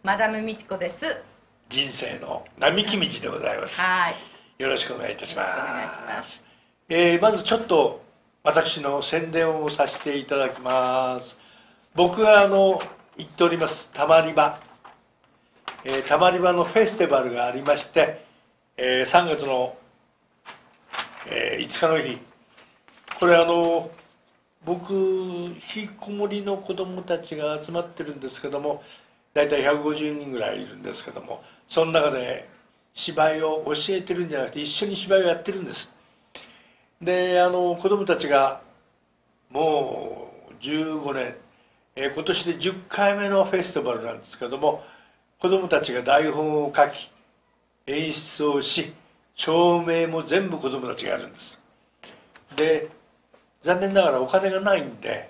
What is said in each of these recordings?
マダム美智子です。 人生の並木道でございます。 はい。 よろしくお願いいたします。 よろしくお願いします。 まずちょっと私の宣伝をさせていただきます。僕が行っておりますたまり場、たまり場のフェスティバルがありまして、3月の、5日の日、これ僕引きこもりの子どもたちが集まってるんですけども、大体150人ぐらいいるんですけども、その中で芝居を教えてるんじゃなくて一緒に芝居をやってるんです。で子どもたちがもう15年、今年で10回目のフェスティバルなんですけども、子どもたちが台本を書き演出をし、照明も全部子どもたちがやるんです。で残念ながらお金がないんで、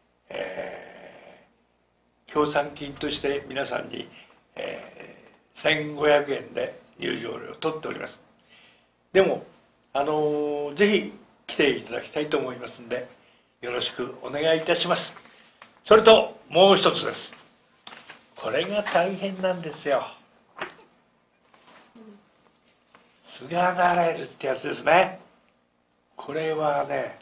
協賛金として皆さんに、1500円で入場料を取っております。でもぜひ来ていただきたいと思いますので、よろしくお願いいたします。それともう一つです。これが大変なんですよ。すがなれるってやつですね。これはね、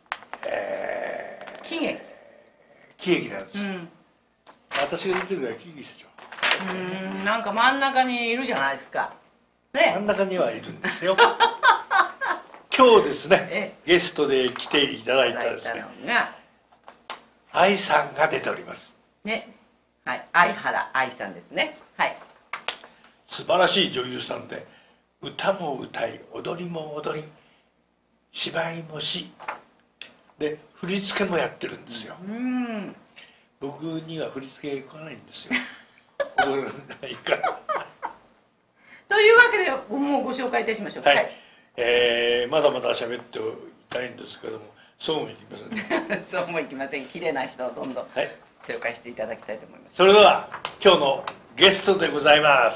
喜劇なんです、私が出てるから喜劇でしょ。 なんか真ん中にいるじゃないですかね。 真ん中にはいるんですよ。今日ですね、ゲストで来ていただいたですね、愛さんが出ておりますね。はい、相原愛さんですね。はい。 素晴らしい女優さんで、歌も歌い、踊りも踊り、芝居もしで、振り付けもやってるんですよ。僕には振り付け来ないんですよ。踊れないから。 というわけでもうご紹介いたしましょう。 はい。まだまだ喋っていたいんですけども、そうもいきませんね。 そうもいきません。綺麗な人をどんどん紹介していただきたいと思います。 それでは今日のゲストでございます。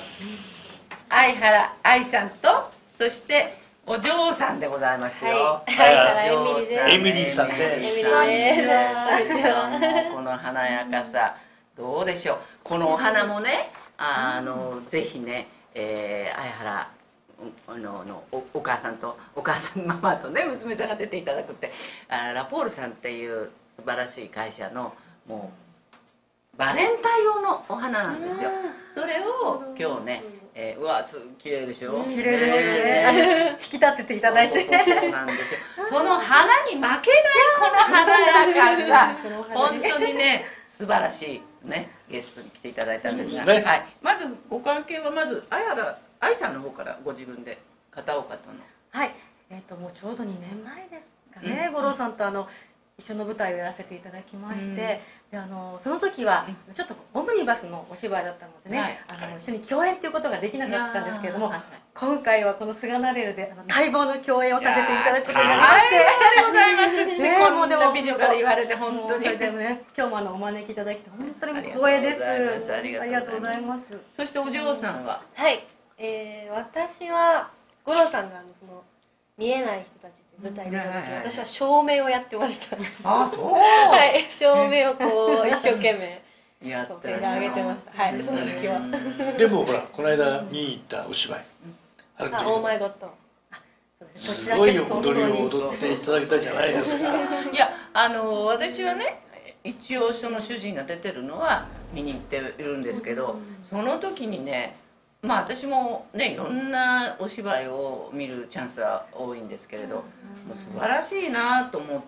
相原愛さんと、そしてお嬢さんでございますよ。 相原エミリです。 エミリーさんです。 この華やかさどうでしょう。このお花もね、ぜひね、相原のお母さんとママとね、娘さんが出ていただくって、ラポールさんっていう素晴らしい会社のもうバレンタイン用のお花なんですよ。それを今日ね、うわ、綺麗でしょ。 綺麗ですね。引き立てていただいて。 そうなんですよ。その花に負けないこの華やかさ、本当にね、素晴らしいね、ゲストに来ていただいたんですが、はい。まずご関係は、まず相原愛さんの方からご自分で片岡との。 はい。もうちょうど2年前ですかね。五郎さんと一緒の舞台をやらせていただきまして、でその時はちょっとオムニバスのお芝居だったのでね、一緒に共演っていうことができなかったんですけれども、今回はこの「すがなれる」で待望の共演をさせていただくことになりまして、 ありがとうございますってこんな美女から言われて、本当に。 それでもね、今日もお招きいただき本当に光栄です。 ありがとうございます。そしてお嬢さんは。 はい、私は五郎さんがその見えない人たち舞台で私は照明をやってました。 あ、そう。 はい、照明をこう一生懸命やってあげてました。はい、その時は。 でもほら、この間見に行ったお芝居、 オーマイゴッド。 すごい踊りを踊っていただいたじゃないですか。 いや、私はね、一応その主人が出てるのは見に行っているんですけど、その時にね、まあ私もね、いろんなお芝居を見るチャンスは多いんですけれど、もう素晴らししいなと思って。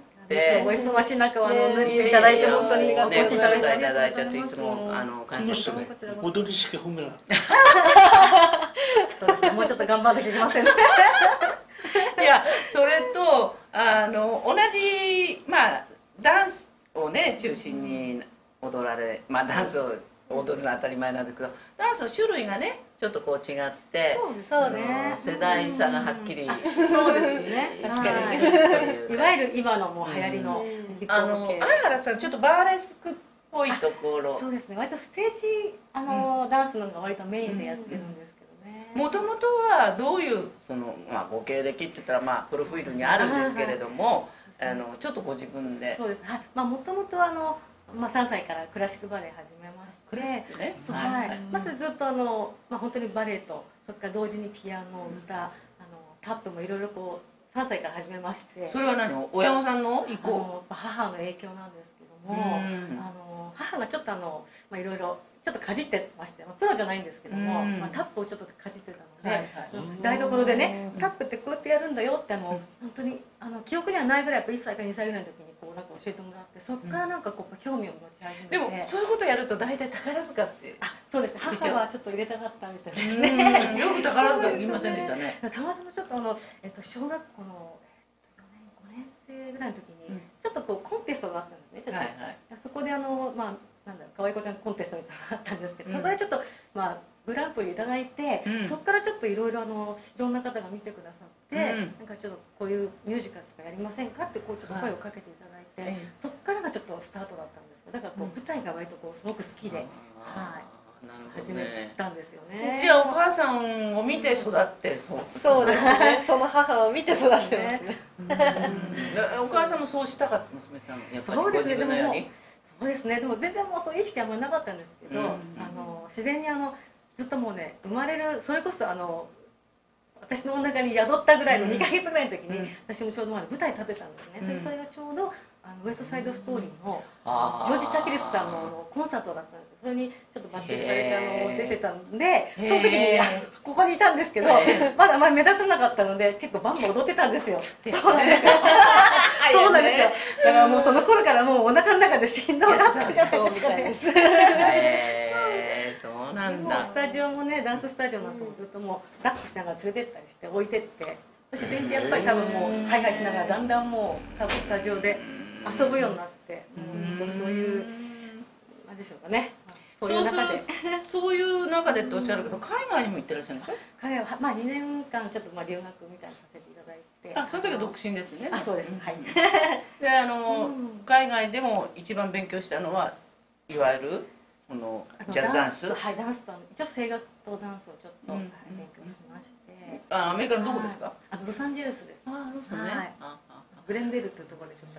お忙しい中は縫っていただいて本当にお越しいただいちゃって、いつも感謝してます。 踊りしか褒めない。 そうですね、もうちょっと頑張らなきゃいけませんね。 いや、それと同じダンスをね中心に踊られ、ダンスを踊るのは当たり前なんですけど、ダンスの種類がねちょっとこう違って、 そうね、 世代差がはっきり。 そうですね、確かに。いわゆる今のもう流行りのヒップホップ系。 相原さんちょっとバーレスクっぽいところ。 そうですね、割とステージダンスのが割とメインでやってるんですけどね。 もともとはどういうご経歴って言ったらプロフィールにあるんですけれども、ちょっとご自分で。 そうですね、はい。もともとまあ、3歳からクラシックバレエ始めまして、それずっとまあ、本当にバレエとそれから同時にピアノ、歌、タップもいろいろこう3歳から始めまして。 それは何、親御さんの意向？ 母の影響なんですけども、母がちょっとまあ、いろいろちょっとかじってまして、プロじゃないんですけども、まあ、タップをちょっとかじってたので、台所でね、タップってこうやってやるんだよって本当に記憶にはないぐらいやっぱ1歳か2歳ぐらいの時にこうなんか教えてもらって、そこからなんかこう興味を持ち始めて。 でもそういうことやると大体宝塚って。 そうですね、母はちょっと入れたかったみたいですね。 よく宝塚言いませんでしたね。 たまたまちょっと小学校の5年生ぐらいの時にちょっとこうコンテストがあったんですね。ちょっとそこでまあなんだろう、可愛い子ちゃんコンテストみたいなのがあったんですけど、そこでちょっとまあグランプリいただいて、そこからちょっといろいろいろんな方が見てくださって、なんかちょっとこういうミュージカルとかやりませんかってこうちょっと声をかけていただいて、そこからがちょっとスタートだったんですけど、だからこう舞台が割とこうすごく好きで、始めたんですよね。 じゃあお母さんを見て育って。 そうですね。その母を見て育ってますね。 お母さんもそうしたかった、娘さんやっぱりご自分のように。 そうですね。でも全然もうそういう意識はあんまりなかったんですけど、自然にずっともうね、生まれるそれこそ私のお腹に宿ったぐらいの2ヶ月ぐらいの時に、私もちょうどまだ舞台立てたんですね。それがちょうどウエストサイドストーリーのジョージ・チャキリスさんのコンサートだったんですよ。それにちょっと抜擢されて出てたんで、その時にここにいたんですけど、まだ目立たなかったので結構バンバン踊ってたんですよ。そうなんですよ。そうなんですよ。だからもうその頃からもうお腹の中で振動があったんじゃないですかね。 そうなんだ。 スタジオもね、ダンススタジオなんかもずっともう抱っこしながら連れてったりして置いてって、自然にやっぱり多分もうハイハイしながらだんだんもう多分スタジオで遊ぶようになって、ずっとそういう何でしょうかね。 そういう中でっておっしゃるけど、海外にも行ってらっしゃるんでしょ？ 海外はまあ2年間ちょっと留学みたいにさせていただいて。 その時は独身ですね。 そうです。はい。 で海外でも一番勉強したのはいわゆるこのジャズダンス。 はい、ダンスと一応声楽とダンスをちょっと勉強しまして。 アメリカのどこですか？ ロサンゼルスです。 ロスね。 グレンデルっていうところでちょっと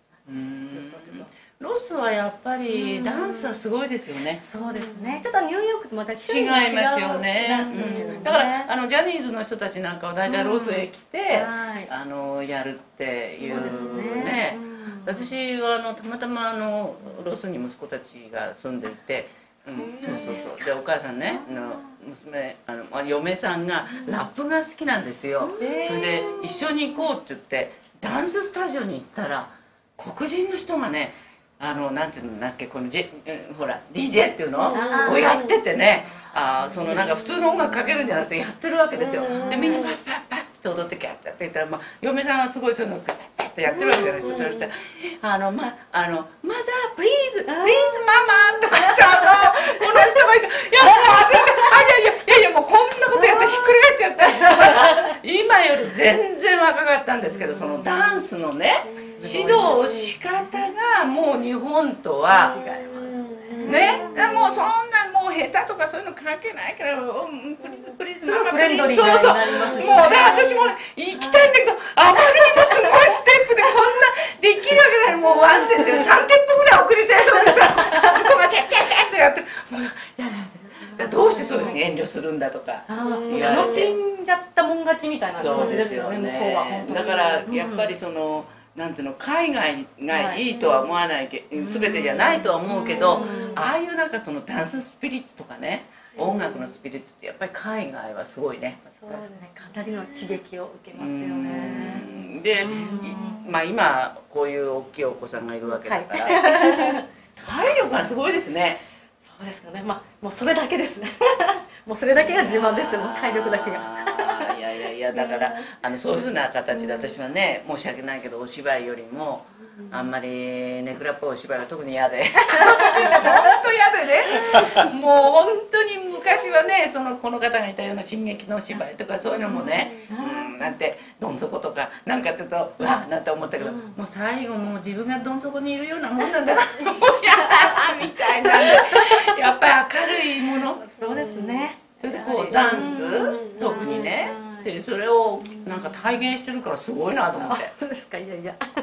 ロスはやっぱりダンスはすごいですよね。 そうですね。ちょっとニューヨークとまた違いますよね。だからジャニーズの人たちなんかは大体ロスへ来てやるっていうね。私はたまたまロスに息子たちが住んでいて、でお母さんね嫁さんがラップが好きなんですよ。それで一緒に行こうって言ってダンススタジオに行ったら黒人の人がねなんていうんだっけ、このほら DJ っていうのをやっててね、なんか普通の音楽かけるんじゃなくてやってるわけですよ。でみんなパッパッパッって踊ってキャッてやってたら、嫁さんはすごいそういうのパッパッってやってるわけじゃないですか。そして「マザープリーズプリーズママ」とかさこの人がいて「いやもうこんなことやってひっくり返っちゃった」今より全然若かったんですけど、そのダンスのね指導仕方がもう日本とは違いますね。もうそんなもう下手とかそういうの関係ないから、プリズプリズママプリズ、そうそう、もう私も行きたいんだけど、あまりにもすごいステップでこんなできるわけない、もうワンテンで3テンポぐらい遅れちゃいそうでさ、向こうがチャッチャッチャッってやってる、どうしてそういうふうに遠慮するんだとか楽しんじゃったもん勝ちみたいな感じですよね、向こうは。 だからやっぱりなんていうの、海外がいいとは思わない全てじゃないとは思うけど、ああいうなんかダンススピリッツとかね、音楽のスピリッツってやっぱり海外はすごいね。 そうですね、かなりの刺激を受けますよね。 で今こういう大きいお子さんがいるわけだから体力がすごいですね。 そうですかね。もうそれだけですね。もうそれだけが自慢ですよ、体力だけが。 いやだからそういうふうな形で私はね、申し訳ないけどお芝居よりもあんまりネクラっぽいお芝居は特に嫌で、本当嫌でね、もう本当に昔はね、この方がいたような進撃のお芝居とかそういうのもね、なんてどん底とかなんかちょっとわっなんて思ったけど、もう最後もう自分がどん底にいるようなもんなんだな、もうやだみたいなんで、やっぱり明るいもの、 そうですね。 それでこうダンス特にね、でそれをなんか体現してるからすごいなと思って。 そうですか。いやいや。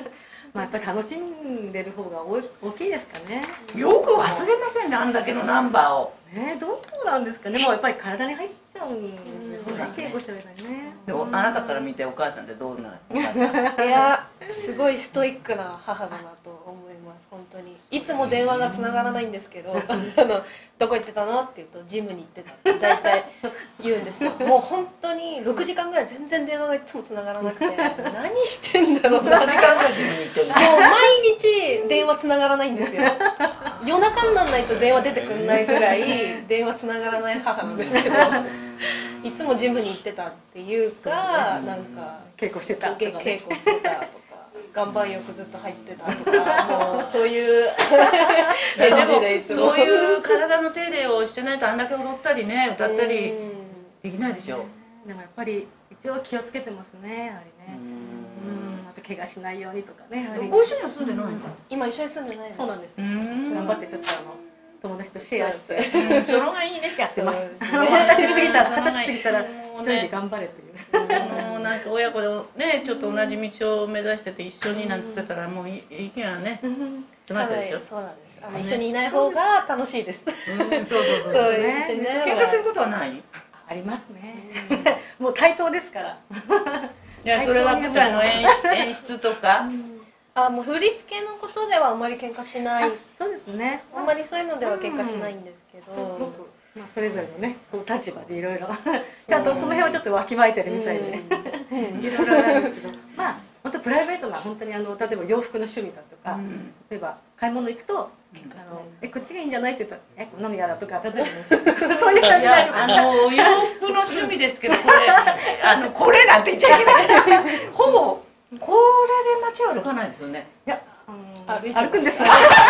まあやっぱり楽しんでる方が大きいですかね。 よく忘れませんね、あんだけのナンバーを。 どうなんですかね。もうやっぱり体に入っちゃうんですね。稽古してるからね。 でもあなたから見てお母さんってどんなお母さん？ いやすごいストイックな母だなと思います。本当にいつも電話がつながらないんですけどどこ行ってたのって言うとジムに行ってたって大体言うんですよ。もう本当に6時間ぐらい全然電話がいつもつながらなくて何してんだろうな。 何時間ぐらいジムに行ってるの？ もう毎日電話つながらないんですよ。夜中にならないと電話出てくんないぐらい電話つながらない母なんですけどいつもジムに行ってたっていうか、なんか稽古してたとかね。 稽古してたとか岩盤浴ずっと入ってたとか、もうそういうで感じでいつももそういう体の手入れをしてないとあんだけ踊ったりね歌ったりできないでしょ。 でもやっぱり一応気をつけてますね、やはりね。あと怪我しないようにとかね。 ご一緒には住んでないの？ 今一緒に住んでないの。 そうなんです。頑張ってちょっと友達とシェアしてそのがいいね。 やってます。 そう二十歳過ぎたら一人で頑張れという。 なんか親子でねちょっと同じ道を目指してて一緒になんつってたらもう意見はねつまっちゃうでしょ。 そうなんです。一緒にいない方が楽しいです。 そうそう一緒にね。 喧嘩することはない？ ありますね。もう対等ですから。 いやそれは舞台の演出とか。 もう振り付けのことではあんまり喧嘩しない。 そうですね。 あんまりそういうのでは喧嘩しないんですけど。 すごくそれぞれのね立場でいろいろちゃんとその辺をちょっとわきまえてるみたいでいろいろあるんですけど、まあ本当プライベートな本当に例えば洋服の趣味だとか、例えば買い物行くとこっちがいいんじゃないって言ったらこんなの嫌だとか例えばそういう感じで洋服の趣味ですけどこれなんて言っちゃいけないほぼこれで街を歩かないですよね。 いや歩くんです。 ちょっ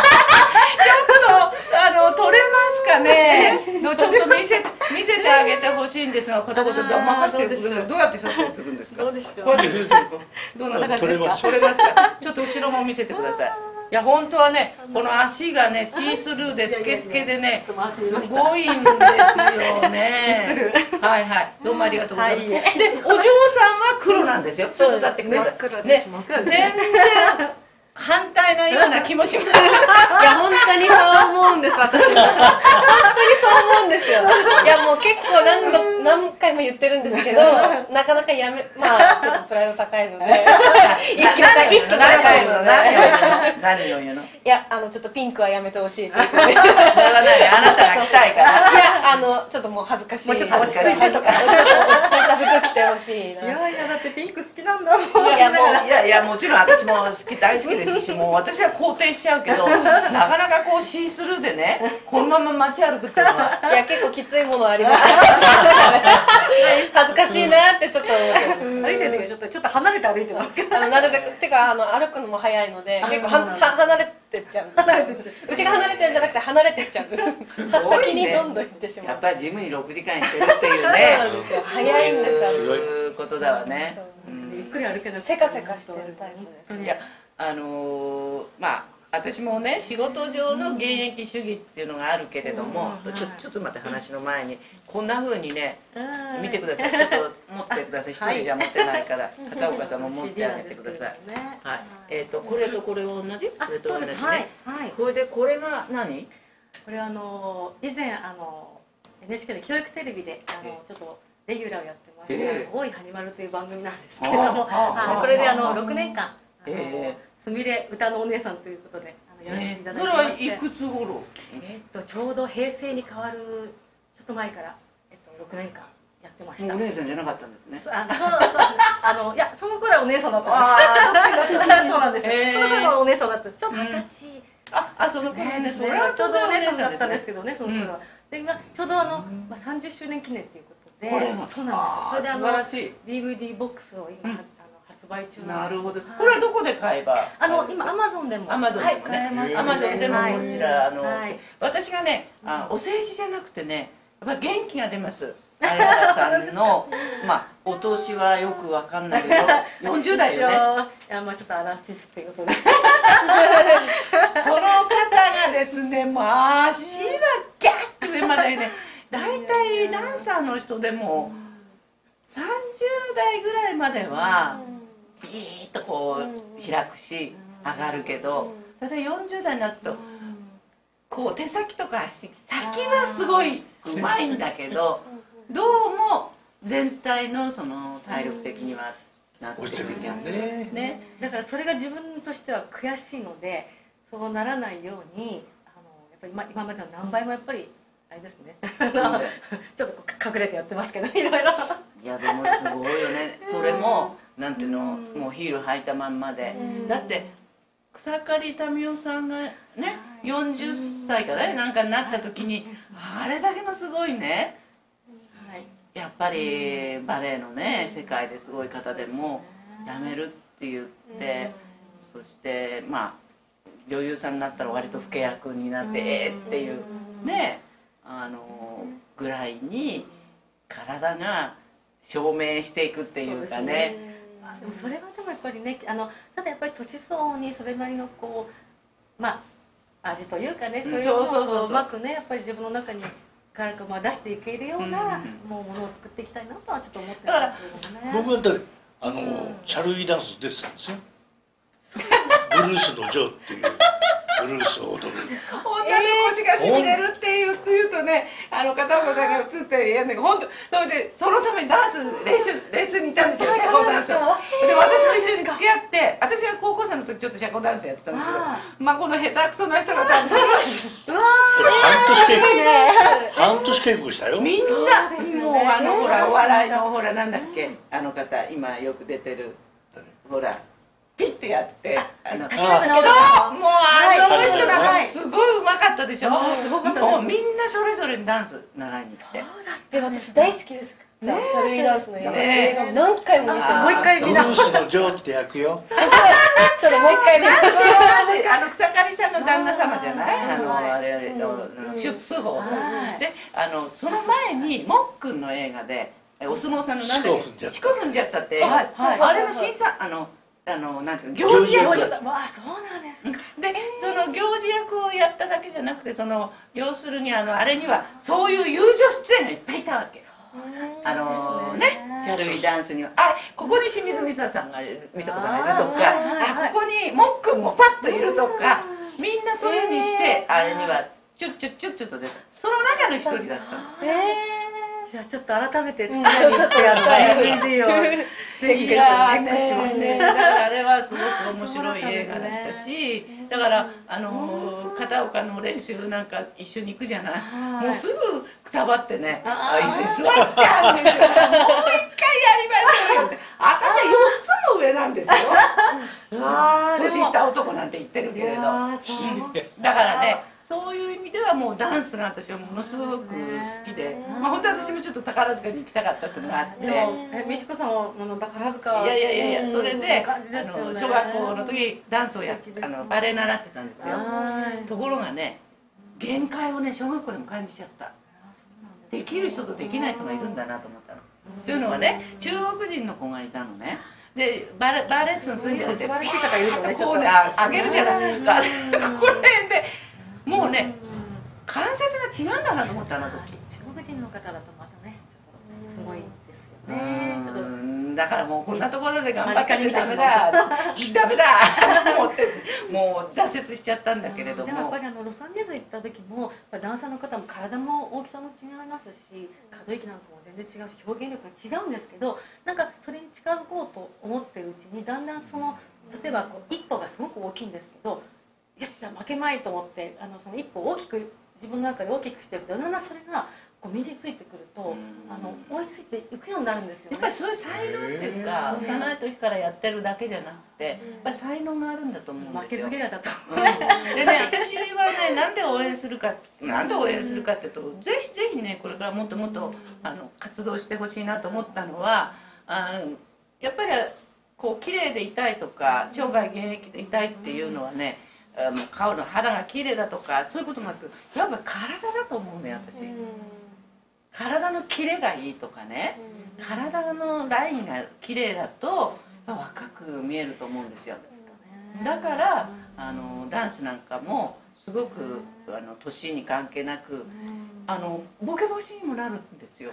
と取れますかね。ちょっと見せてあげてほしいんですが、片言で任せてくれる。どうやって撮影するんですか。 どうでしょう。 こうやってするんですか。どうなんですか。取れますか。ちょっと後ろも見せてください。いや本当はねこの足がねシースルーでスケスケでねすごいんですよね。はいはいどうもありがとうございます。でお嬢さんは黒なんですよ。ちょっとだってください。ね全然反対なような気もします。いや本当にそう思うんです私も。本当にそう思うんですよ。いやもう結構何回も言ってるんですけど、なかなかちょっとプライド高いので、意識高いので。 何を言うの？ いやちょっとピンクはやめてほしいです。 それは何？あなたが着たいから。 いやちょっともう恥ずかしい。 もうちょっと落ち着いてとか。 ちょっと落ち着いた服着てほしいな。 いやだってピンク好きなんだもん。 いやもちろん私も大好きですし、もう私は肯定しちゃうけど、なかなかこうシースルーでね、このまま街歩くっていうのは。 いや結構きついものあります。恥ずかしいなってちょっと思って歩いてる時はちょっと離れて歩いてます。 なるべくてか歩くのも早いので結構離れてっちゃうんです。うちが離れてるんじゃなくて離れてっちゃうんです。先にどんどん行ってしまう。 やっぱりジムに6時間行ってるっていうね。 そうなんですよ。早いんです。 そういうことだわね。 ゆっくり歩けない。 せかせかしてるタイプです。 いやまあ私もね仕事上の現役主義っていうのがあるけれども、ちょっと待って話の前にこんな風にね見てください。ちょっと持ってください。一人じゃ持ってないから片岡さんも持ってあげてください。はい。これとこれは同じ？これと同じね。これでこれが何？ これ以前NHK で教育テレビでちょっとレギュラーをやってまして「大井はにまる」という番組なんですけれども、これで6年間すみれ歌のお姉さんということでやらせていただきまして、 それはいくつ頃？ ちょうど平成に変わるちょっと前から6年間やってました。 お姉さんじゃなかったんですね。 そういやその頃はお姉さんだったんです。そうなんです。その頃はお姉さんだった。ちょっと20歳。 その頃ね。 それはちょうどお姉さんだったんですけどね、その頃は。で今ちょうど30周年記念ということで、そうなんです。それで素晴らしい DVD ボックスを今発売中なるほど。 なんです。 これはどこで買えば？ 今 Amazon でも買えます。Amazon でもこちら私がねお世辞じゃなくてねやっぱ元気が出ます。相原さんのお年はよくわかんないけど40代よね。 いやちょっとアラフィフっていうことで。 その方がですね足はギャッと上までね大体ダンサーの人でも30代ぐらいまではビーッとこう開くし上がるけど、例えば40代になるとこう手先とか足先はすごいうまいんだけど、どうも全体のその体力的にはなってる気がするね。 だからそれが自分としては悔しいので、そうならないようにやっぱり今までの何倍もやっぱりあれですねちょっと隠れてやってますけど、いろいろ。 いやでもすごいよね。それもなんていうの、もうヒール履いたまんまで、だって草刈民代さんがね40歳かねなんかになった時にあれだけのすごいね、やっぱりバレエのね世界ですごい方でも辞めるって言って、そしてまあ女優さんになったら割と老け役になってっていうねぐらいに体が証明していくっていうかね。 でもそれはでもやっぱりね、ただやっぱり年相応にそれなりのこう味というかね、そういうのをうまくねやっぱり自分の中にから出していけるようなものを作っていきたいなとはちょっと思ってますけどね。 僕だってシャルウィーダンス出てたんですよ。ブルースのジョーっていうブルースを踊る。 女の腰がしびれるって言うとね、片岡さんが映ってやんだけど、本当それでそのためにダンスレッスンに行ったんですよ、社交ダンス。で私も一緒に付き合って、私は高校生の時ちょっと社交ダンスやってたんですけど、まあこの下手くそな人がさ、 半年稽古したよ。 みんなもうほらお笑いのほらなんだっけ方今よく出てるほら。ピッてやってそうもう人がすごいうまかったでしょ。もうみんなそれぞれにダンス習いに行って。 私大好きです。シャルウィーダンスの映画何回も見て、もう一回見た。 ブルースのジョーって役よ。 それもう一回見た。 草刈さんの旦那様じゃない、あれ主婦でその前にもっくんの映画でお相撲さんの何だっけ、四股踏んじゃったって、あれの審査なんていうの行事役。 そうなんですか。 でその行事役をやっただけじゃなくて、その要するにあれにはそういう友情出演がいっぱいいたわけ。ね、シャルウィーダンスにはここに清水美沙さんがいる、美沙子さんがいるとか、ここにもっくんもパッといるとか、みんなそういうふうにしてあれにはちょっと出た。その中の一人だったんです。 じゃあちょっと改めて伝えに行ってDVDをチェックしますね。 だからあれはすごく面白い映画だったし、だから片岡の練習なんか一緒に行くじゃない。もうすぐくたばってね、椅子に座っちゃうんですよ。もう一回やりましょうよって。私は4つも上なんですよ。年下男なんて言ってるけれど。だからね。そういう意味ではもうダンスが私はものすごく好きで、本当は私もちょっと宝塚に行きたかったっていうのがあって。 美智子さんは宝塚。 いやそれで小学校の時ダンスをバレエ習ってたんですよ。ところがね、限界をね小学校でも感じちゃった。できる人とできない人がいるんだなと思ったの。というのはね、中国人の子がいたのね。でバレエレッスンするんじゃなくて、こうね上げるじゃないか。この辺で。もうね、関節が違うんだなと思ったあの時。 中国人の方だとまたね、ちょっとすごいですよね。 だからもうこんなところで頑張ってダメだと思ってもう挫折しちゃったんだけれども。 でもやっぱりロサンゼルス行った時もダンサーの方も体も大きさも違いますし、可動域なんかも全然違うし、表現力が違うんですけど、なんかそれに近づこうと思ってるうちにだんだんその例えば一歩がすごく大きいんですけど。よしじゃあ負けまいと思ってその一歩を大きく自分の中で大きくしていくと、だんだんそれがこう身についてくると追いついていくようになるんですよね。 やっぱりそういう才能っていうか、幼い時からやってるだけじゃなくて、やっぱり才能があるんだと思うんですよ。 負けず嫌いだと。 でね、私はね、なんで応援するかっていうと、ぜひぜひねこれからもっともっと活動してほしいなと思ったのは、やっぱりこう綺麗でいたいとか生涯現役でいたいっていうのはね、顔の肌が綺麗だとかそういうこともなく、やっぱり体だと思うね私。体のキレがいいとかね、体のラインが綺麗だと若く見えると思うんですよ。だからダンスなんかもすごく年に関係なくボケ防止にもなるんですよ。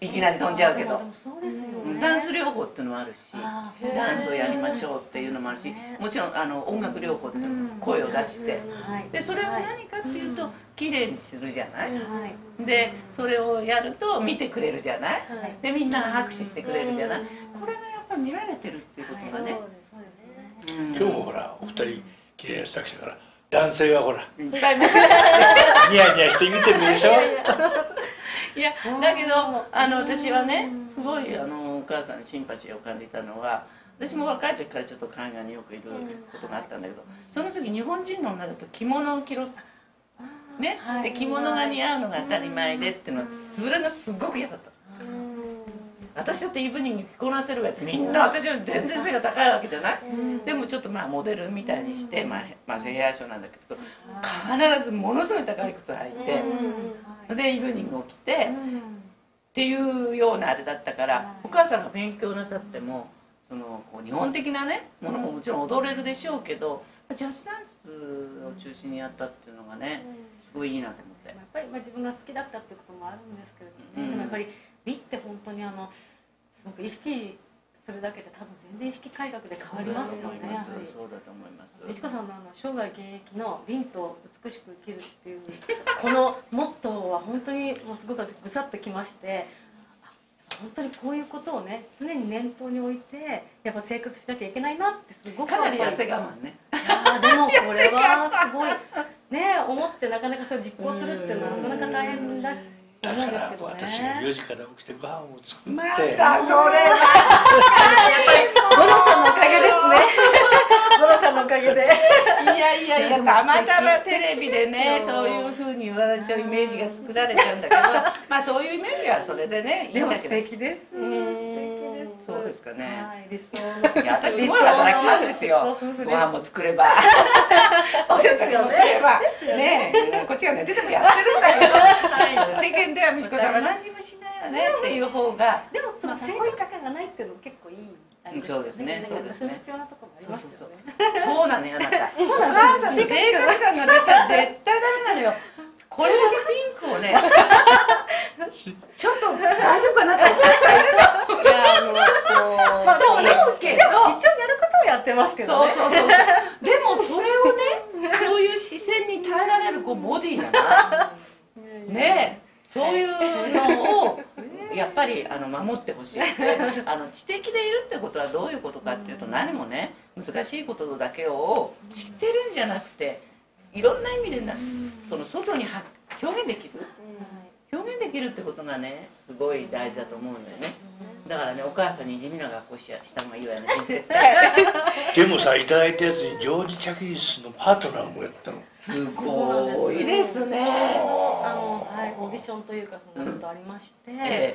いきなり飛んじゃうけど、 そうですよね。 ダンス療法っていうのもあるし、ダンスをやりましょうっていうのもあるし、もちろん音楽療法っていうのも声を出して、でそれは何かっていうと綺麗にするじゃない、でそれをやると見てくれるじゃない、でみんな拍手してくれるじゃない、これがやっぱり見られてるっていうことがね。 今日もほらお二人綺麗な人来たから男性はほらいっぱい見てニヤニヤして見てるでしょ。 いやだけど私はねすごいお母さんにシンパシーを感じたのは、私も若い時からちょっと海外によくいることがあったんだけど、その時日本人の女だと着物を着ろね、で着物が似合うのが当たり前でっていうのはそれがすごく嫌だった。私だってイブニング着こなせるわって、みんな私より全然背が高いわけじゃない、でもちょっとまあモデルみたいにして、まあヘアショーなんだけど必ずものすごい高い靴履いて、でイブニングを着てっていうようなあれだったから、お母さんが勉強なさってもそのこう日本的なねものももちろん踊れるでしょうけど、ジャズダンスを中心にやったっていうのがねすごいいいなと思って。 やっぱり自分が好きだったっていうこともあるんですけれどもね、でもやっぱり美って本当にすごく意識するだけで多分全然意識改革で変わりますよね。 そうだと思います。 美智子さんの生涯現役の凛と美しく生きるっていうこのモットーは本当にもうすごくぐさっときまして、本当にこういうことをね常に念頭に置いてやっぱ生活しなきゃいけないなってすごくかなり痩せ我慢ね。 でもこれはすごいね思ってなかなかそれ実行するっていうのはなかなか大変だと思うんですけどね。 私が4時から起きてご飯を作って、 またそれはやっぱり五郎さんのおかげですね。五郎さんのおかげで。 いやたまたまテレビでねそういうふうに言われちゃうイメージが作られちゃうんだけど、まあそういうイメージはそれでねいいんだけど。 素敵です。素敵です。 そうですかね。 理想の。 いや私すごい働き者ですよ。ご飯も作れば、お洗濯もすれば、ねこっちが寝ててもやってるんだけど、世間では美智子さんは何にもしないよねっていう方が。 でもその生活感がないっていうのも結構いい。 そうですね。そうですね。 必要なところもありますよね。 そうなのよあなた。お母さんの生活感が出ちゃ絶対ダメなのよ。これはピンクをね、ちょっと大丈夫かなって思う人がいると。いやと思うけど、 一応やることをやってますけどね。 そう。でもそれをね、そういう視線に耐えられるボディじゃない。ね、そういうのをやっぱり守ってほしい。知的でいるってことはどういうことかっていうと、何もね難しいことだけを知ってるんじゃなくて、いろんな意味でその外に表現できるってことがねすごい大事だと思うんだよね。だからねお母さんに地味な学校した方がいいわよね絶対。 でもさいただいたやつにジョージ・チャキリスのパートナーもやったの。 すごいですね。 オーディションというかそのちょっとありまして、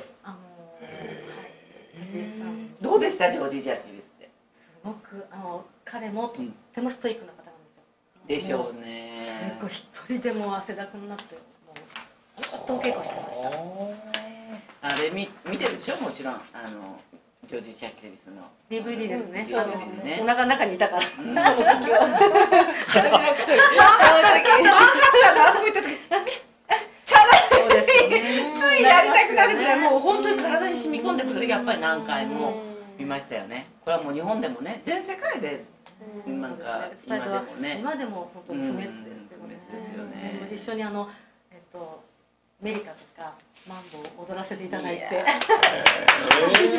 どうでしたジョージ・チャキリスって。 すごく彼もとってもストイックな方なんですよ。でしょうね。 すごい一人でも汗だくになってもうずっとお稽古してました。 あれ見てるでしょもちろんジョージ・チャキリスの DVD ですね。 そうですね。 お腹の中にいたから。 その時は私の時マンハッタンのあそこ行った時チャラいついやりたくなるぐらいもう本当に体に染み込んでくる。やっぱり何回も見ましたよね。これはもう日本でもね全世界でなんか今でも本当に不滅ですよね。一緒にメリカとかマンボウを踊らせていただいて、本当に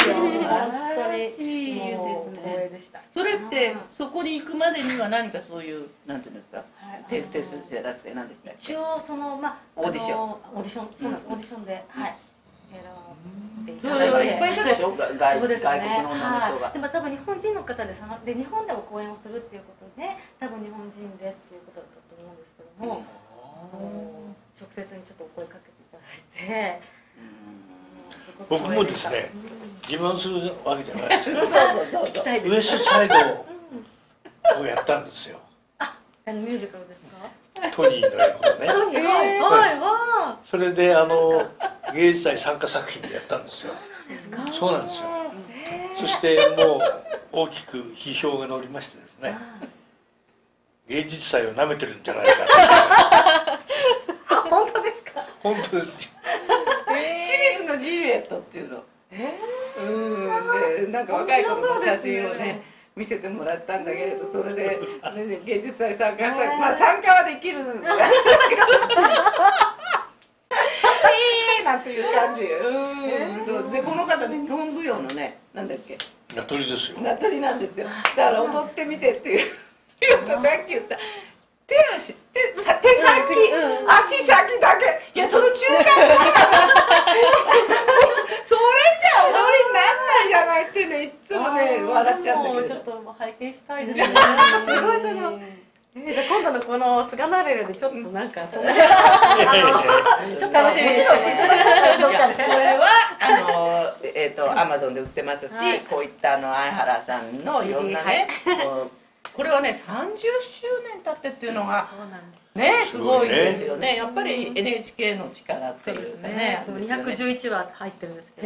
もう光栄でした。 それってそこに行くまでには何かそういうなんていうんですか、テストじゃなくて何でしたっけ？ 一応そのオーディションそうなんです。オーディションで選んでいそれはいっぱいいたでしょ外国の女の人が。 でも多分日本人の方で日本でも公演をするっていうことで多分日本人でっていうことだったと思うんですけども、直接にちょっとお声かけていただいて。 僕もですね自慢するわけじゃないですけどウエストサイドをやったんですよ。 ミュージカルですか？ トニーの役をね。それで芸術祭参加作品でやったんですよ。そうなんですよ。そしてもう大きく批評が載りましてですね、芸術祭をなめてるんじゃないかな。 本当ですか？ 本当ですよ。 私立の自由やっトっていうの。でなんか若い頃の写真をね見せてもらったんだけれど、それで芸術祭参加した、まあ参加はできるんだけどなんていう感じ。そうでこの方ね日本舞踊のねなんだっけ名取ですよ。 名取なんですよ。だから踊ってみてっていうさっき言った手先、足先だけ、いやその中間それじゃ踊りにならないじゃないってね、いつもね笑っちゃうんだけど。 ちょっと拝見したいですね。すごいその。じゃあ今度のこの菅ナレルでちょっとなんかそのちょっと楽しみにしてます。 これはアマゾンで売ってますし、こういった相原さんのいろんなね。これはね30周年経ってっていうのがねすごいですよね。やっぱり NHK の力っていうかね。 211話入ってるんですけど。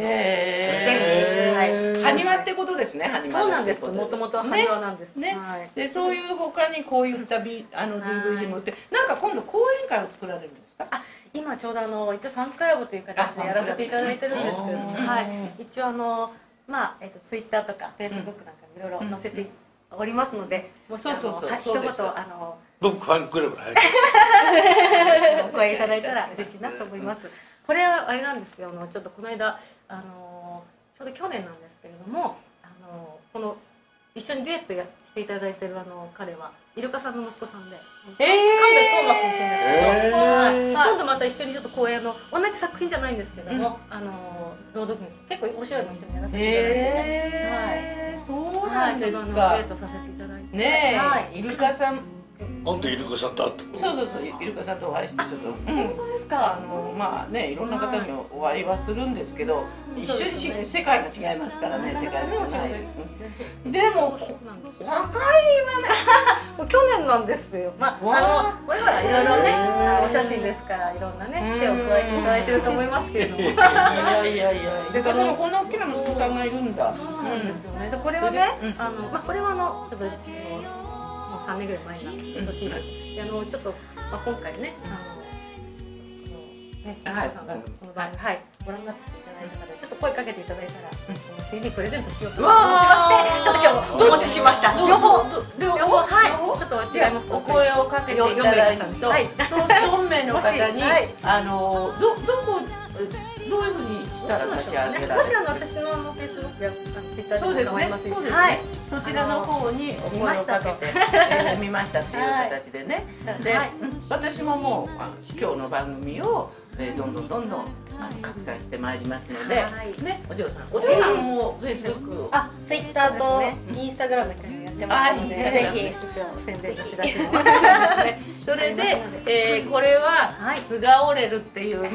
埴輪ってことですね。 そうなんです。もともとは埴輪なんですね。 でそういう他にこういった DVD も売って、なんか今度講演会を作られるんですか？ 今ちょうど一応ファンクラブという形でやらせていただいてるんですけど、一応ツイッターとかフェイスブックなんかいろいろ載せておりますので、もし一言僕ファンクラブ入るお声いただいたら嬉しいなと思います。これはあれなんですよ。ちょっとこの間ちょうど去年なんですけれども、この一緒にデュエットしていただいてる彼はイルカさんの息子さんで、神戸斗真君って言うんですけど、今度また一緒にちょっと公演同じ作品じゃないんですけども、朗読劇結構面白いの一緒にやらせていただいて、 そうなんですか。 デュエットさせていただいて、 ねえイルカさん。 本当イルカさんと会った。 そうイルカさんとお会いしてちょっと。 本当ですか。 まあねいろんな方にお会いはするんですけど、一緒に世界が違いますからね。世界が違い。でも若いわね。 去年なんですよ。これはいろいろねお写真ですからいろんなね手を加えていただいてると思いますけれども。いや。でこんな大きな息子さんがいるんだ。 そうなんですよね。これはねこれはちょっと3年ぐらい前なんですけど、年ちょっと今回ねさんがこの番組ご覧になっていただいたので、ちょっと声かけていただいたら CD プレゼントしようと思いまして、ちょっと今日お持ちしました。両方ちょっと違います。 お声をかけていただいたと、本命の方にどういうふうにしたら差し上げられる？ もし私のフェイスブックやツイッターでも構いませんし、 そちらの方にお声をかけて見ましたっていう形でね。で私ももう今日の番組をどんどん拡散してまいりますので、ねお嬢さんもフェイスブックをツイッターとインスタグラムやってますので、ぜひ宣伝のチラシもそれでこれは菅オレルっていう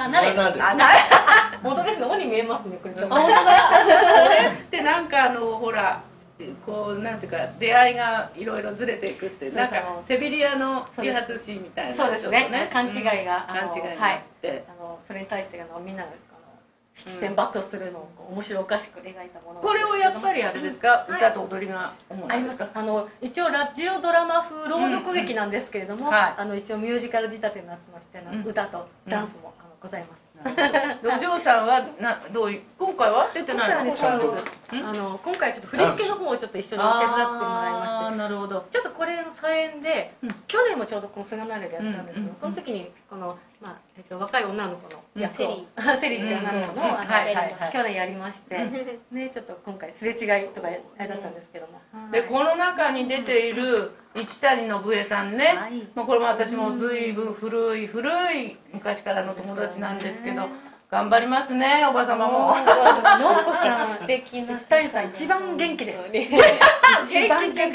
元ですね。鬼見えますね。これちょっと。 本当だ。 でなんかほらこうなんていうか出会いがいろいろずれていくってなんかセビリアの理髪師みたいな。 そうですね。勘違いがあってそれに対してみんなが七点抜刀するのを面白おかしく描いたもの。 これをやっぱりあれですか、歌と踊りが主ありますか。一応ラジオドラマ風朗読劇なんですけれども、一応ミュージカル仕立てになってまして歌とダンスもございます。 お嬢さんは今回は出てないの？ 今回ちょっと振り付けの方をちょっと一緒に手伝ってもらいまして、 なるほど。 ちょっとこれの再演で去年もちょうどこの菅ナレルでやったんですけど、この時にこの若い女の子の役をセリっていう女の子の去年やりましてね、ちょっと今回すれ違いとかあれだったんですけども、 でこの中に出ている一谷信江さんね、これも私も随分古い昔からの友達なんですけど、頑張りますねおばさまも。 のんこさん素敵な一谷さん一番元気です。 一番元気です。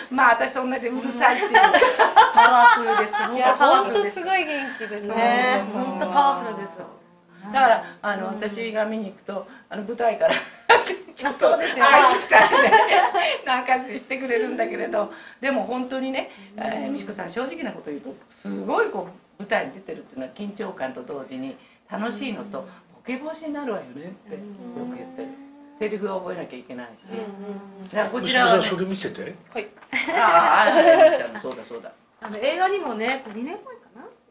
まあ私そんなでうるさいっていうパワフルです。 いや本当すごい元気ですね。 本当パワフルです。 だから私が見に行くと舞台からちょっと合図したりねなんかしてくれるんだけれど、でも本当にね美智子さん正直なこと言うとすごいこう舞台に出てるっていうのは緊張感と同時に楽しいのとボケ防止になるわよねってよく言ってる。セリフを覚えなきゃいけないし。じゃあこちらはそれ見せて。 はい。そうだ。 映画にもね2年前かな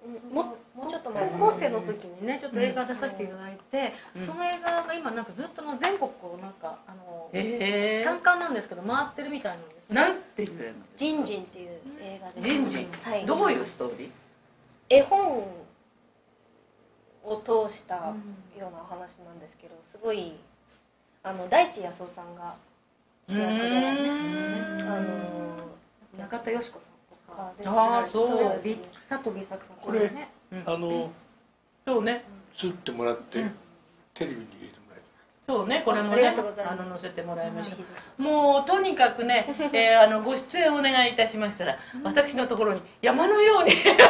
もうちょっと前高校生の時にねちょっと映画出させていただいて、その映画が今なんかずっとの全国をなんか単館なんですけど回ってるみたいなんですね。 なんていう映画？ ジンジンっていう映画です。 ジンジン。 はい。 どういうストーリー？ 絵本を通したようなお話なんですけど、すごい大地康夫さんが主役で、 中田喜子さんとかで、 そう佐藤美作さんこれね、 そうね。 釣ってもらってテレビに入れてもらえる。 そうね、これもありねがとうございます載せてもらいました。もうとにかくね、ご出演お願いいたしましたら、私のところに山のようにすいま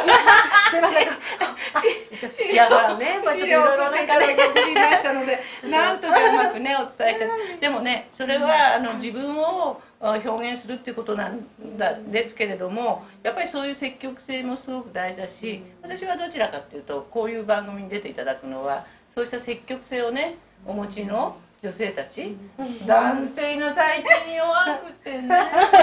せんいやほらね、ちょっといろいろなんかね送りましたので、なんとかうまくねお伝えして、でもねそれは自分を表現するっていうことなんですけれども、やっぱりそういう積極性もすごく大事だし、私はどちらかっていうとこういう番組に出ていただくのはそうした積極性をねお持ちの女性たち、男性が最近弱くてね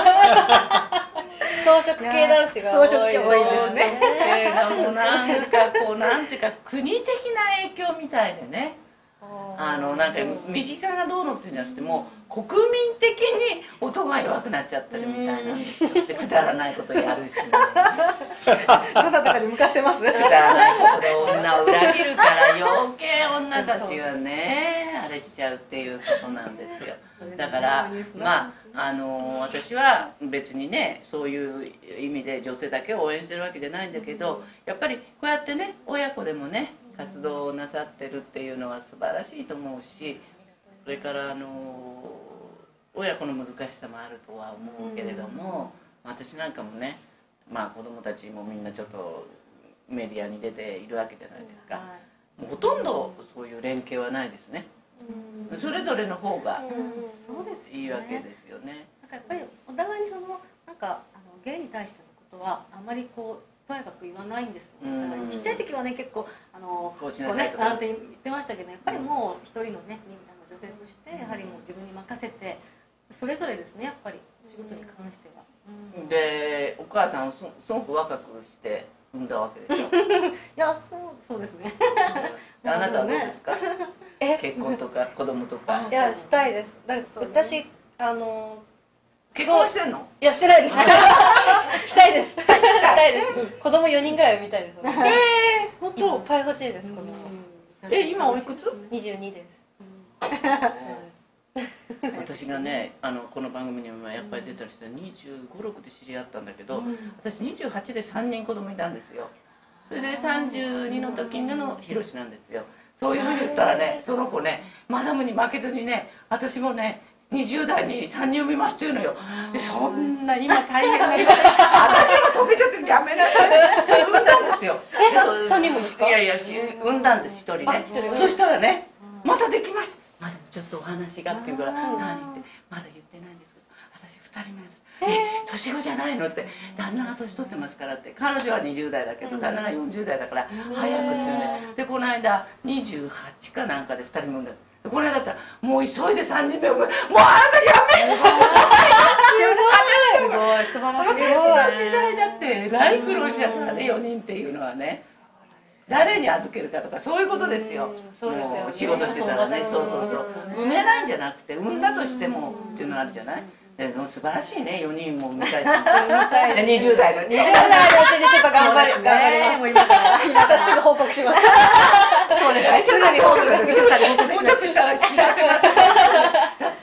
装飾系男子が多い装飾系多いですね。 装飾系がもうなんかこうなんていうか国的な影響みたいでね、なんか身近がどうのっていうんじゃなくてもう国民的に音が弱くなっちゃってるみたいなんですよ。でくだらないことやるし、ね、 どなたかに向かってます。 くだらないことで女を裏切るから余計女たちはねあれしちゃうっていうことなんですよ。だからまあ私は別にねそういう意味で女性だけを応援してるわけじゃないんだけど、やっぱりこうやってね親子でもね活動をなさってるっていうのは素晴らしいと思うし、それから親子の難しさもあるとは思うけれども、私なんかもねまあ子供たちもみんなちょっとメディアに出ているわけじゃないですか。もうほとんどそういう連携はないですね。それぞれの方がいいわけですよね。 なんかやっぱりお互いになんかゲイに対してのことはあまりこうとやかく言わないんですよ。だからちっちゃい時はね結構こうしなさいとかなんて言ってましたけど、やっぱりもう一人のね女性としてやはりもう自分に任せてそれぞれですね、やっぱり仕事に関しては。 でお母さんをすごく若くして産んだわけでしょ。 いやそうですね。 あなたはどうですか？結婚とか子供とか。 いやしたいです。私結婚してんの？ いやしてないです。したいです。したいです。子供4人ぐらい産みたいです。 本いっぱい欲しいです子供。 今おいくつ 22です。 私がねこの番組にもやっぱり出てる人は25、6で知り合ったんだけど、私28で3人子供いたんですよ。それで32の時のヒロシなんですよ。そういうふうに言ったらねその子ねマダムに負けずにね、私もね20代に3人産みますっていうのよ。でそんな今大変な私も飛びちゃってやめなさい。それ産んだんですよ。 3人もですか？ いやいや産んだんです1人ね。そしたらねまたできました。まだちょっとお話がっていうから何ってまだ言ってないんですけど、私2人目の年子じゃないのって、旦那が年取ってますからって、彼女は20代だけど旦那が40代だから早くっていうね。でこの間28かなんかで2人産んだ。これだったらもう急いで3人目をもうあなたやめすごい素晴らしいですね。 私の時代だってえらい苦労しだからね、4人っていうのはね。誰に預けるかとかそういうことですよ。 そうですよね。 仕事してたらね、そう産めないんじゃなくて産んだとしてもっていうのがあるじゃない。素晴らしいね、4人も産みたいって20代のうちにちょっと頑張りますすぐ報告します。 そうですね、すぐに報告する。もうちょっとしたら知らせます。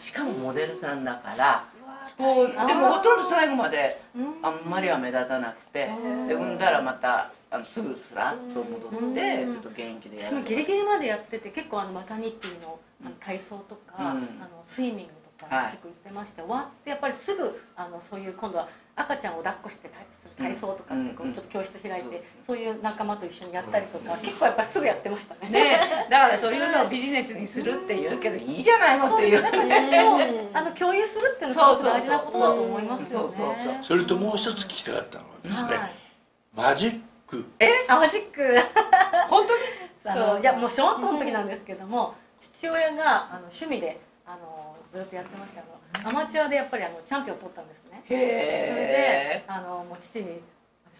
しかもモデルさんだからでもほとんど最後まであんまりは目立たなくて、で産んだらまたすぐスラッと戻ってちょっと元気でやる。 ギリギリまでやってて結構マタニティの体操とかスイミングとか結構行ってまして、終わってやっぱりすぐそういう今度は赤ちゃんを抱っこして体操とかってちょっと教室開いてそういう仲間と一緒にやったりとか結構やっぱすぐやってましたね。 ね、だからそういうのをビジネスにするっていうけどいいじゃないのっていう。 共有するっていうのはすごく大事なことだと思いますよね。 それともう一つ聞きたかったのはですね、マジック。 マジック。 本当に？いやもう小学校の時なんですけども、父親が趣味でずっとやってました。アマチュアでやっぱりチャンピオンを取ったんですね。それでもう父に「私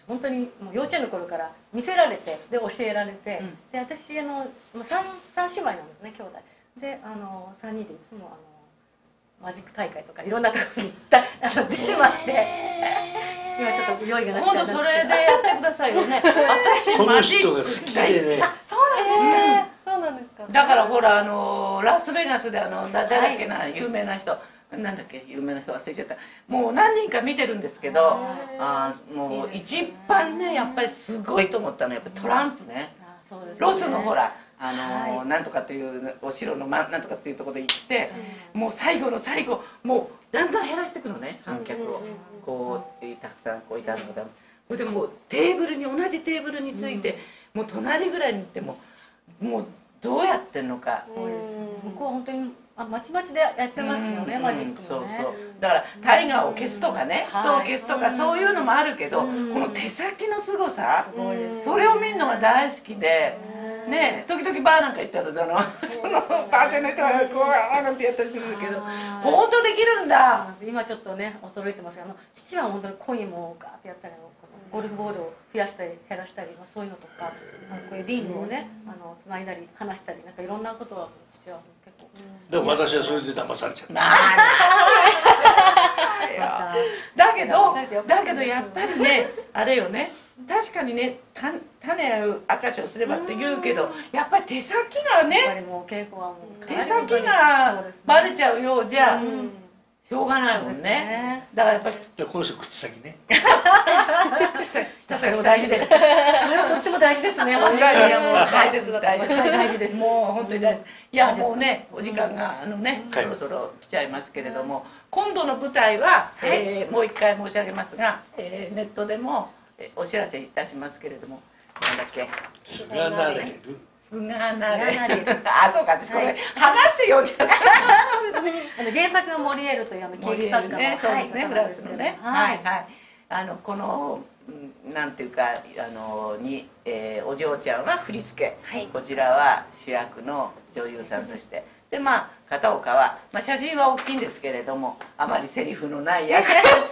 本当にもう幼稚園の頃から見せられてで教えられて、で私3姉妹なんですね、兄弟で3人でいつもマジック大会とかいろんなところに出てまして、今ちょっと用意がなくて今度それでやってくださいよね。私このマジ人が好きでック大好き。 ね、 そうなんですか。 だからほらラスベガスで誰だっけな、有名な人、なんだっけ、有名な人忘れちゃった。もう何人か見てるんですけど、もう一番ねやっぱりすごいと思ったのはやっぱりトランプね。ロスのほらなんとかっていうお城のなんとかっていうところで行って、もう最後の最後もうだんだん減らしていくのね、観客をこうたくさんこういたのが、これでもうテーブルに同じテーブルについて、もう隣ぐらいに行ってもうどうやってんのか。 向こうは本当にまちまちでやってますよね、マジックもね。 そうそう、だからタイガーを消すとかね、人を消すとかそういうのもあるけど、この手先のすごさ、それを見るのが大好きで。ね、時々バーなんか行ったらそのバーテンの人がこうなんてやったりするんだけど、本当できるんだ。 今ちょっとね驚いてますが、父は本当にコインもガーってやったり、ゴルフボールを増やしたり減らしたり、そういうのとか、こういうリングをねつないだり離したり、なんかいろんなことは父は結構。 でも私はそれで騙されちゃった。 だけどやっぱりね、あれよね、確かにね、種ある証をすればって言うけど、やっぱり手先がね、手先がバレちゃうようじゃしょうがないもんね。だからやっぱりこの人口先ね。 口先も大事です。それはとっても大事ですね。 大切だ、 大事です。 もう本当に大事。いやもうね、お時間がそろそろ来ちゃいますけれども、今度の舞台はもう一回申し上げますが、ネットでもお知らせいたしますけれども、なんだっけ、 菅なれる。 菅なれる。あ、そうか、私これ話して読んじゃった。 原作がモリエールというケーキ作家の、 そうですね、フランスのね。はいはい。このなんていうかお嬢ちゃんは振り付け、こちらは主役の女優さんとして、で片岡は写真は大きいんですけれども、あまりセリフのない役。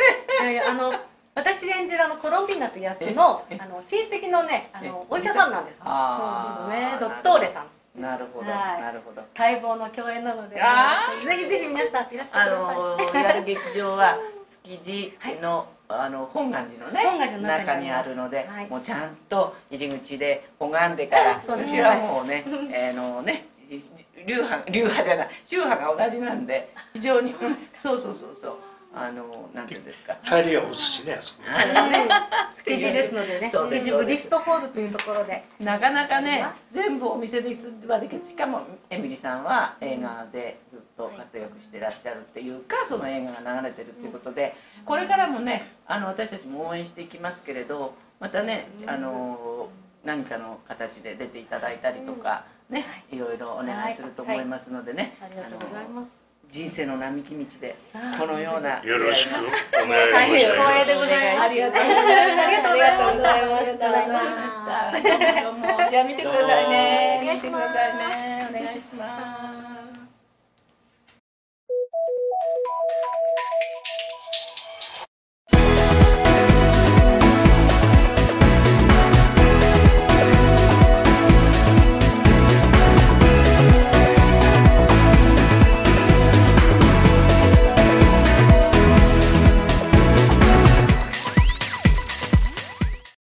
私演じるコロンビーナという役の親戚のねお医者さんなんです。そうですね、ドットーレさん。 なるほどなるほど。 待望の共演なので、ぜひぜひ皆さんいらしてください。 やる劇場は築地の本願寺のね中にあるので、もうちゃんと入り口で拝んでから、うちはもうね流派じゃない、宗派が同じなんで、非常にそうなんていうんですか、 帰りはお寿司ね、あそこ築地ですのでね、築地ブディストホールというところでなかなかね全部お店ではできる。しかもエミリさんは映画でずっと活躍してらっしゃるっていうか、その映画が流れてるっていうことで、これからもね私たちも応援していきますけれど、またね何かの形で出ていただいたりとかね、いろいろお願いすると思いますのでね、 ありがとうございます。 人生の並木道でこのようなよろしくお願いします。 光栄でございます。 ありがとうございました。どうもじゃあ見てくださいね。見てくださいね。お願いします。